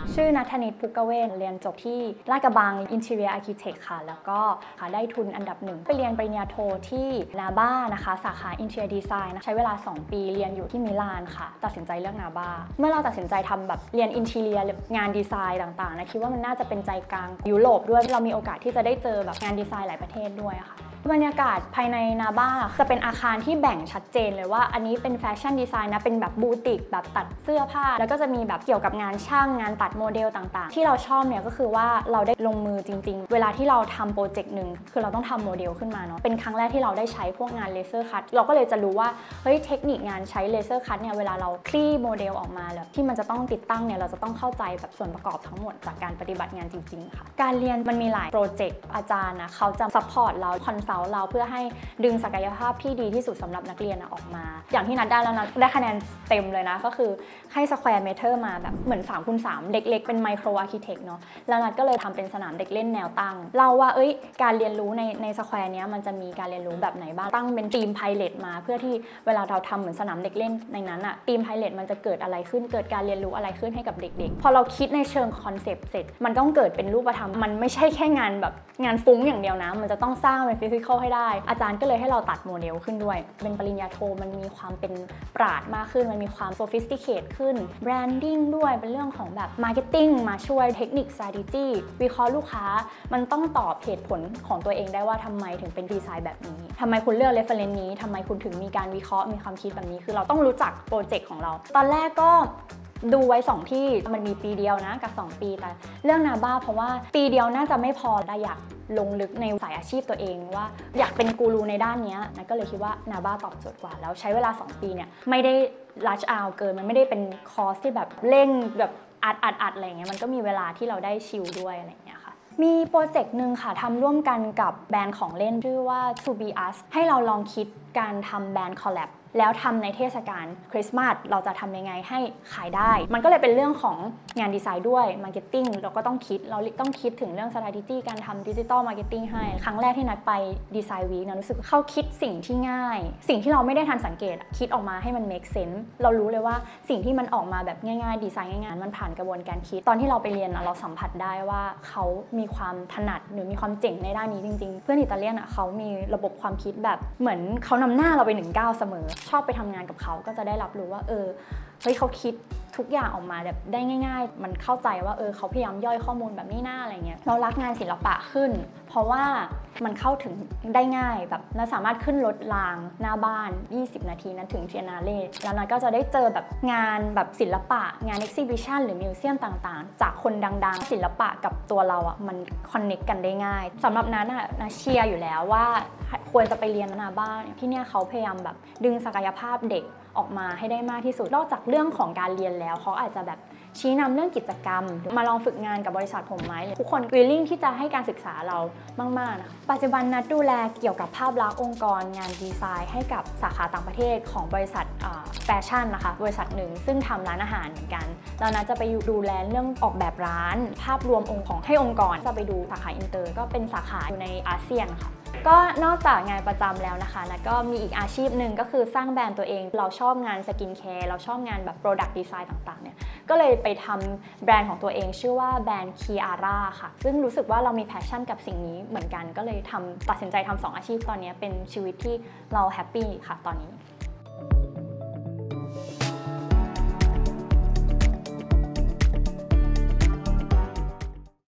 ชื่อณัฐนิต พุกกเวศเรียนจบที่ลาดกระบัง Interior Architect ค่ะแล้วก็ได้ทุนอันดับหนึ่งไปเรียนปริญญาโทที่นาบ้านะคะสาขา Interior Design ใช้เวลา2 ปีเรียนอยู่ที่มิลานค่ะตัดสินใจเลือกนาบ้าเมื่อเราตัดสินใจทำแบบเรียน Interior งานดีไซน์ต่างๆนะคิดว่ามันน่าจะเป็นใจกลางยุโรปด้วยเรามีโอกาสที่จะได้เจอแบบงานดีไซน์หลายประเทศด้วยค่ะบรรยากาศภายในนาบ้าจะเป็นอาคารที่แบ่งชัดเจนเลยว่าอันนี้เป็นแฟชั่นดีไซน์นะเป็นแบบบูติกแบบตัดเสื้อผ้าแล้วก็จะมีแบบเกี่ยวกับงานช่างงานตัดโมเดลต่างๆที่เราชอบเนี่ยก็คือว่าเราได้ลงมือจริงๆเวลาที่เราทำโปรเจกต์หนึ่งคือเราต้องทำโมเดลขึ้นมาเนาะเป็นครั้งแรกที่เราได้ใช้พวกงานเลเซอร์คัตเราก็เลยจะรู้ว่าเฮ้ยเทคนิคงานใช้เลเซอร์คัตเนี่ยเวลาเราคลี่โมเดลออกมาแล้วที่มันจะต้องติดตั้งเนี่ยเราจะต้องเข้าใจแบบส่วนประกอบทั้งหมดจากการปฏิบัติงานจริงๆค่ะการเรียนมันมีหลายโปรเจกต์อาจารย์นะเขาจะซัพพอร์ตเราคอนซัลท์เราเพื่อให้ดึงศักยภาพที่ดีที่สุดสำหรับนักเรียนออกมาอย่างที่นัดได้แล้วนะได้คะแนนเต็มเลยนะก็คือให้สแควร์เมตรมาแบบเหมือน3x3เล็กๆเป็นไมโครอาร์คิเทคเนาะแล้วนัดก็เลยทำเป็นสนามเด็กเล่นแนวตั้งเราว่าการเรียนรู้ในสแควร์นี้มันจะมีการเรียนรู้แบบไหนบ้างตั้งเป็นทีมไพเลตมาเพื่อที่เวลาเราทำเหมือนสนามเด็กเล่นในนั้นอะทีมไพเลตมันจะเกิดอะไรขึ้นเกิดการเรียนรู้อะไรขึ้นให้กับเด็กๆพอเราคิดในเชิงคอนเซปต์เสร็จมันต้องเกิดเป็นรูปธรรมมันไม่ใช่แค่งานแบบงานฟุ้งอย่างเดียวนะมันจะต้องสร้างเป็นฟิสิกอลให้ได้อาจารย์ก็เลยให้เราตัดโมเดลขึ้นด้วยเป็นปริญญาโทมันมีความเป็นปราดมากขึ้นมันมีความโซฟิสติเคทขึ้นแบรนดิ้งด้วยเป็นเรื่องของแบบมาร์เก็ตติ้งมาช่วยเทคนิค strategy วิเคราะห์ลูกค้ามันต้องตอบเหตุผลของตัวเองได้ว่าทำไมถึงเป็นดีไซน์แบบนี้ทำไมคุณเลือก reference นี้ทำไมคุณถึงมีการวิเคราะห์มีความคิดแบบนี้คือเราต้องรู้จักโปรเจกต์ของเราตอนแรกก็ดูไว้2ที่มันมีปีเดียวนะกับ2ปีแต่เรื่องนาบ้าเพราะว่าปีเดียวน่าจะไม่พอได้อยากลงลึกในสายอาชีพตัวเองว่าอยากเป็นกูรูในด้านนี้นะก็เลยคิดว่านาบ้าตอบโจทย์กว่าแล้วใช้เวลา2ปีเนี่ยไม่ได้ลัชเอาเกินมันไม่ได้เป็นคอร์สที่แบบเร่งแบบอัดอะไรเงี้ยมันก็มีเวลาที่เราได้ชิลด้วยอะไรเงี้ยค่ะมีโปรเจกต์หนึ่งค่ะทำร่วมกันกับแบรนด์ของเล่นชื่อว่า To Be Us ให้เราลองคิดการทำแบรนด์คอลแลบแล้วทำในเทศกาลคริสต์มาสเราจะทำยังไงให้ขายได้มันก็เลยเป็นเรื่องของงานดีไซน์ด้วยมาร์เก็ตติ้งเราก็ต้องคิดเราต้องคิดถึงเรื่อง strategy การทำดิจิทัลมาร์เก็ตติ้งให้ครั้งแรกที่นัดไปดีไซน์วีคนะรู้สึกเขาคิดสิ่งที่ง่ายสิ่งที่เราไม่ได้ทันสังเกตคิดออกมาให้มัน make sense เรารู้เลยว่าสิ่งที่มันออกมาแบบง่ายๆดีไซน์ง่ายๆมันผ่านกระบวนการคิดตอนที่เราไปเรียนเราสัมผัสได้ว่าเขามีความถนัดหรือมีความเจ๋งในด้านนี้จริงๆเพื่อนอิตาเลียนเขามีระบบความคิดแบบเหมือนเขานำหน้าเราไป1 ก้าวเสมอชอบไปทำงานกับเขาก็จะได้รับรู้ว่าเฮ้ยเขาคิดทุกอย่างออกมาแบบได้ง่ายๆมันเข้าใจว่าเขาพยายามย่อยข้อมูลแบบนี้หน้าอะไรเงี้ยเรารักงานศิลปะขึ้นเพราะว่ามันเข้าถึงได้ง่ายแบบเราสามารถขึ้นรถรางหน้าบ้าน20 นาทีนั้นถึงเทียนาเล่แล้วนั้นก็จะได้เจอแบบงานแบบศิลปะงาน exhibition หรือมิวเซียมต่างๆจากคนดังๆศิลปะกับตัวเรามันคอนเนคกันได้ง่ายสำหรับนั้นนะเชียร์อยู่แล้วว่าควรจะไปเรียนนาบ้านที่เนี่ยเขาพยายามแบบดึงศักยภาพเด็กออกมาให้ได้มากที่สุดนอกจากเรื่องของการเรียนแล้วเขาอาจจะแบบชี้นำเรื่องกิจกรรมมาลองฝึกงานกับบริษัทผมไหมทุกคน willing ที่จะให้การศึกษาเรามากๆนะปัจจุบันนัดดูแลเกี่ยวกับภาพลักษณ์องค์กรงานดีไซน์ให้กับสาขาต่างประเทศของบริษัทแฟชั่นนะคะบริษัทหนึ่งซึ่งทำร้านอาหารเหมือนกันแล้วนัดจะไปดูแลเรื่องออกแบบร้านภาพรวมองค์ของให้องค์กรจะไปดูสาขาอินเตอร์ก็เป็นสาขาอยู่ในอาเซียนค่ะก็นอกจากงานประจำแล้วนะคะนะก็มีอีกอาชีพหนึ่งก็คือสร้างแบรนด์ตัวเองเราชอบงานสกินแคร์เราชอบงานแบบ Product Design ต่างๆเนี่ยก็เลยไปทำแบรนด์ของตัวเองชื่อว่าแบรนด์ Kiara ค่ะซึ่งรู้สึกว่าเรามีแพชชั่นกับสิ่งนี้เหมือนกันก็เลยตัดสินใจทำ2 อาชีพตอนนี้เป็นชีวิตที่เราแฮปปี้ค่ะตอนนี้